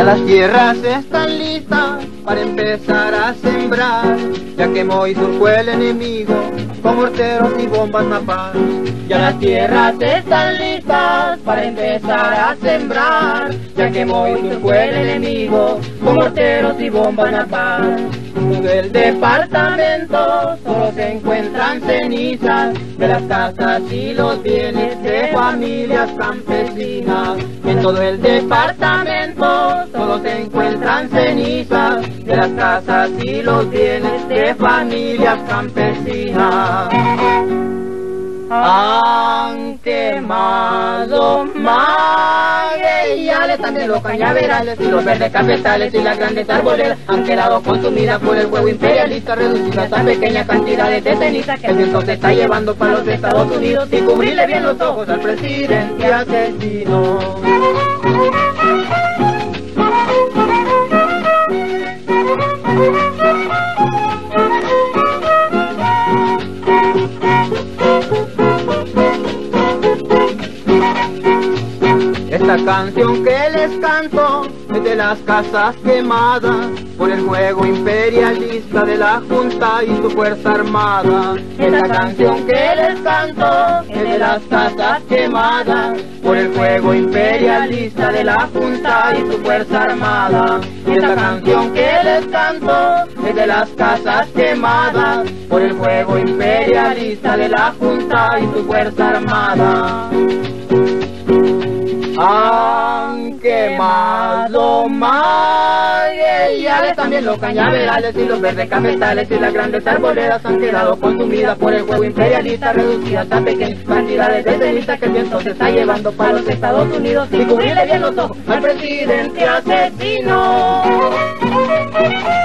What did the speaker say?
Ya las tierras están listas para empezar a sembrar. Ya quemó y surcó el enemigo con morteros y bombas napalm. Ya las tierras están listas para empezar a sembrar. Ya quemó y surcó el enemigo con morteros y bombas napalm. Todo el departamento solo se encuentran cenizas de las casas y los bienes de familias campesinas. En todo el departamento solo se encuentran cenizas de las casas y los bienes de familias campesinas. Han quemado magueyales, también los cañaverales y los verdes cafetales y las grandes arboledas han quedado consumidas por el fuego imperialista, reducidas a pequeñas cantidades de ceniza que el viento se está llevando para los Estados Unidos y cubrirle bien los ojos al presidente asesino. Esta canción que les canto es de las casas quemadas por el juego imperialista de la Junta y su Fuerza Armada. Esta canción que les canto es de las casas quemadas por el juego imperialista de la Junta y su Fuerza Armada. Esta canción que les canto es de las casas quemadas por el juego imperialista de la Junta y su Fuerza Armada. Han quemado magueyales, también los cañaverales y los verdes cafetales y las grandes arboledas han quedado consumidas por el fuego imperialista, reducidas a pequeñas cantidades de ceniza que el viento se está llevando para los Estados Unidos y cubrirle bien los ojos al presidente asesino.